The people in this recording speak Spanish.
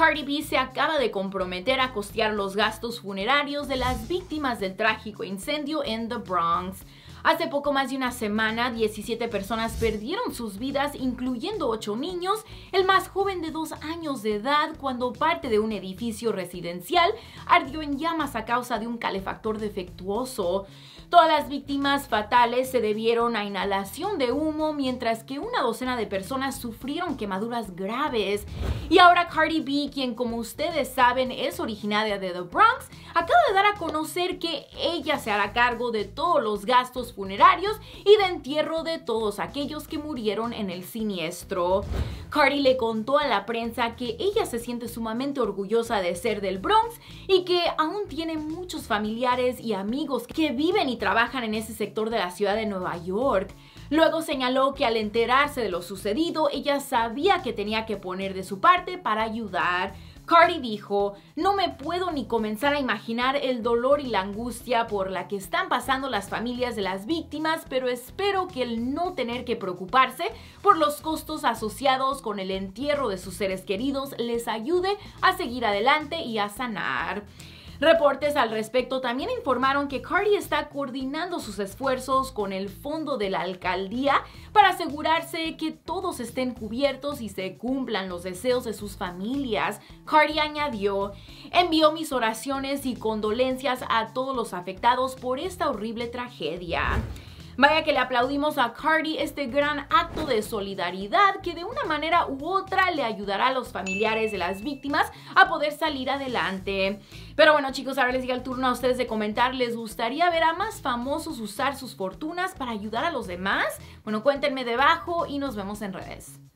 Cardi B se acaba de comprometer a costear los gastos funerarios de las víctimas del trágico incendio en The Bronx. Hace poco más de una semana, 17 personas perdieron sus vidas, incluyendo 8 niños, el más joven de 2 años de edad, cuando parte de un edificio residencial ardió en llamas a causa de un calefactor defectuoso. Todas las víctimas fatales se debieron a inhalación de humo, mientras que una docena de personas sufrieron quemaduras graves. Y ahora Cardi B, quien como ustedes saben es originaria de The Bronx, acaba de dar a conocer que ella se hará cargo de todos los gastos funerarios y de entierro de todos aquellos que murieron en el siniestro. Cardi le contó a la prensa que ella se siente sumamente orgullosa de ser del Bronx y que aún tiene muchos familiares y amigos que viven y trabajan en ese sector de la ciudad de Nueva York. Luego señaló que al enterarse de lo sucedido, ella sabía que tenía que poner de su parte para ayudar. Cardi dijo: "No me puedo ni comenzar a imaginar el dolor y la angustia por la que están pasando las familias de las víctimas, pero espero que el no tener que preocuparse por los costos asociados con el entierro de sus seres queridos les ayude a seguir adelante y a sanar". Reportes al respecto también informaron que Cardi está coordinando sus esfuerzos con el fondo de la alcaldía para asegurarse que todos estén cubiertos y se cumplan los deseos de sus familias. Cardi añadió: "Envío mis oraciones y condolencias a todos los afectados por esta horrible tragedia". Vaya que le aplaudimos a Cardi este gran acto de solidaridad que de una manera u otra le ayudará a los familiares de las víctimas a poder salir adelante. Pero bueno, chicos, ahora les llega el turno a ustedes de comentar. ¿Les gustaría ver a más famosos usar sus fortunas para ayudar a los demás? Bueno, cuéntenme debajo y nos vemos en redes.